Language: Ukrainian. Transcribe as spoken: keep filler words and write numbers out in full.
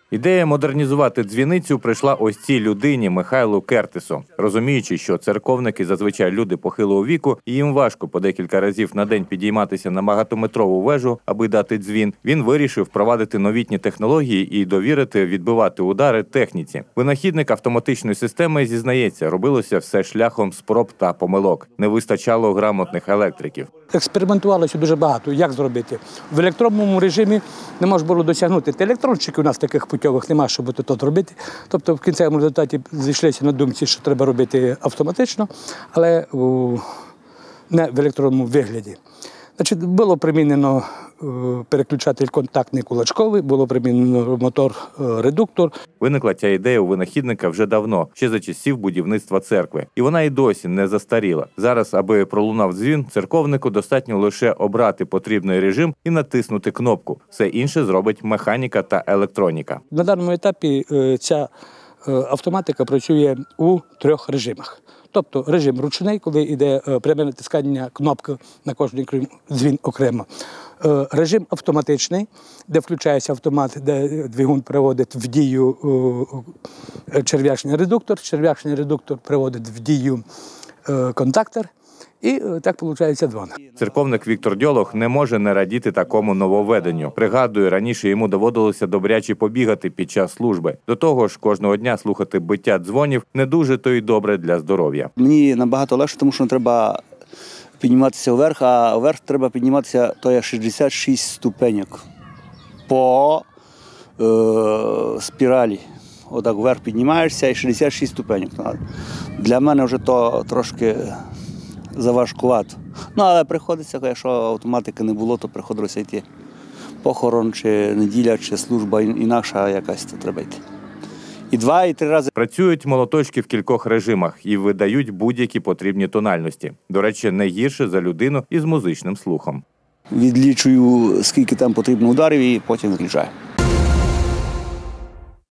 Ідея модернізувати дзвіницю прийшла ось цій людині Михайлу Кертису. Розуміючи, що церковники зазвичай люди похилого віку, і їм важко по декілька разів на день підійматися на багатометрову вежу, аби дати дзвін, він вирішив впровадити новітні технології і довірити відбивати удари техніці. Винахідник автоматичної системи зізнається, робилося все шляхом спроб та помилок. Не вистачало грамотних електриків. Експериментувалося дуже багато, як зробити. В електронному режимі не можна було досягнути. Електронщиків у нас таких путьових немає, щоб тут робити. Тобто в кінцевому результаті зійшлися на думці, що треба робити автоматично, але не в електронному вигляді. Значить, було примінено переключатель контактний кулачковий, було примінено мотор-редуктор. Виникла ця ідея у винахідника вже давно, ще за часів будівництва церкви. І вона і досі не застаріла. Зараз, аби пролунав дзвін, церковнику достатньо лише обрати потрібний режим і натиснути кнопку. Все інше зробить механіка та електроніка. На даному етапі ця автоматика працює у трьох режимах. Тобто режим ручний, коли йде пряме натискання кнопки на кожний дзвін окремо. Режим автоматичний, де включається автомат, де двигун приводить в дію черв'ячний редуктор, черв'ячний редуктор приводить в дію контактор. І так виходить дзвон. Церковник Віктор Дьолог не може не радіти такому нововведенню. Пригадує, раніше йому доводилося добряче побігати під час служби. До того ж, кожного дня слухати биття дзвонів не дуже то й добре для здоров'я. Мені набагато легше, тому що треба підніматися вверх, а вверх треба підніматися, то є шістдесят шість ступеньок по е, спіралі. Отак вверх піднімаєшся і шістдесят шість ступеньок. Для мене вже то трошки заважкувато. Ну, але приходиться, якщо автоматики не було, то приходилося йти. Похорон, чи неділя, чи служба інакша якась, то треба йти. І два, і три рази. Працюють молоточки в кількох режимах і видають будь-які потрібні тональності. До речі, не гірше за людину із музичним слухом. Відлічую, скільки там потрібно ударів, і потім виключаю.